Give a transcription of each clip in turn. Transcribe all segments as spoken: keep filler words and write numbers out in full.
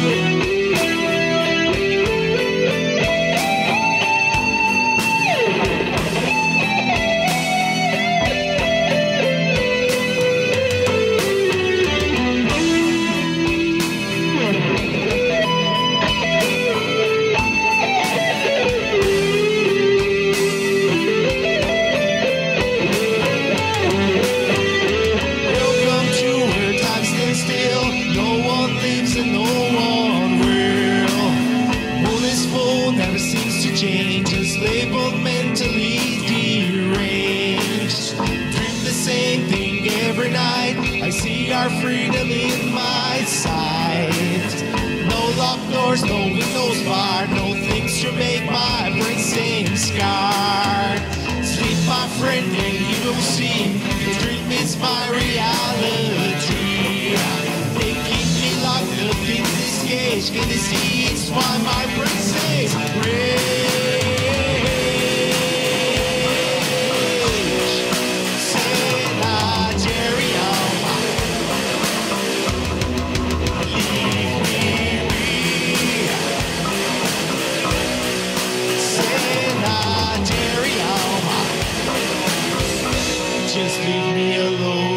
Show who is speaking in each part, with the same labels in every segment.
Speaker 1: Our freedom in my sight. No locked doors, no windows barred, no things to make my brain seem scarred. Sleep, my friend, and you will see the dream is my reality. They keep me locked up in this cage, can you see it's why my brain says rage. Just leave me alone.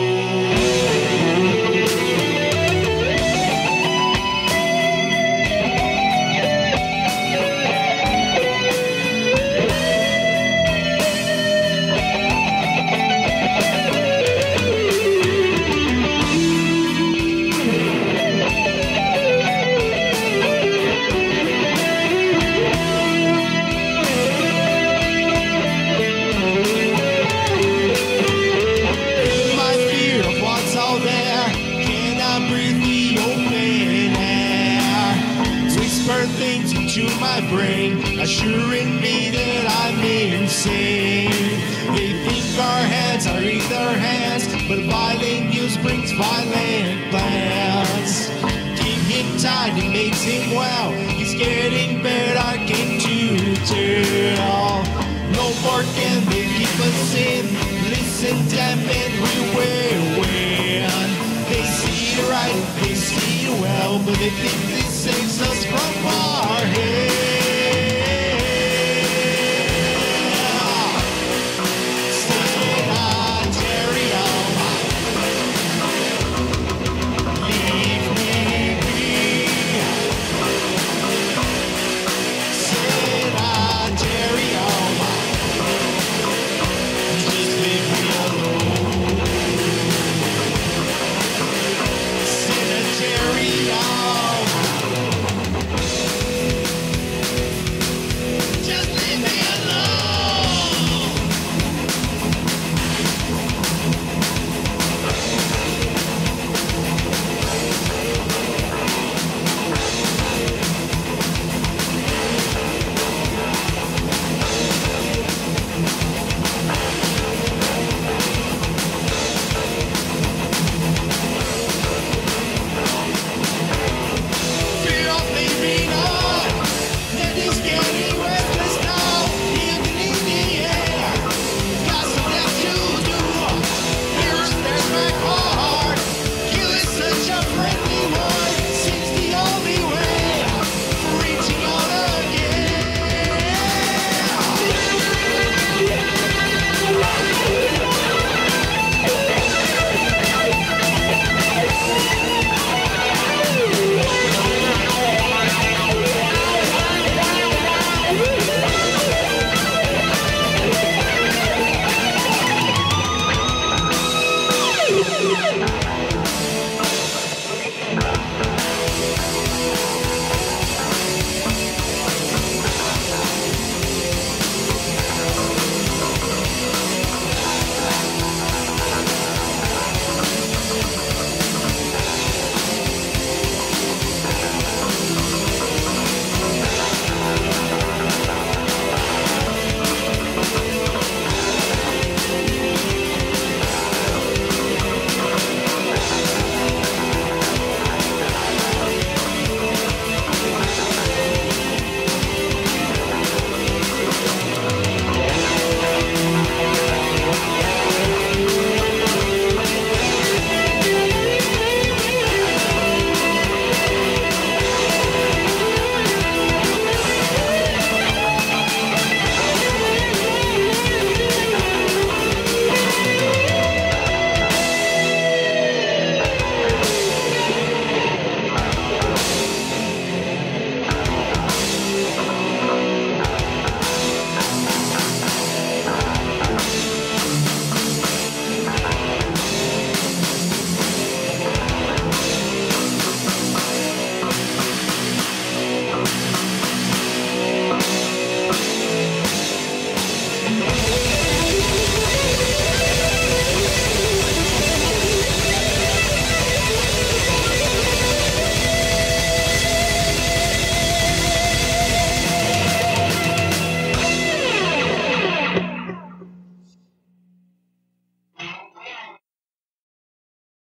Speaker 1: Things into my brain, assuring me that I'm insane. They think our hands are in their hands, but violent news brings violent plans. Keep him tight, it makes him well. He's getting better, I came to tell. No more can they keep us in. Listen, damn it, we will win. They see it right, they see it well, but they think this saves us from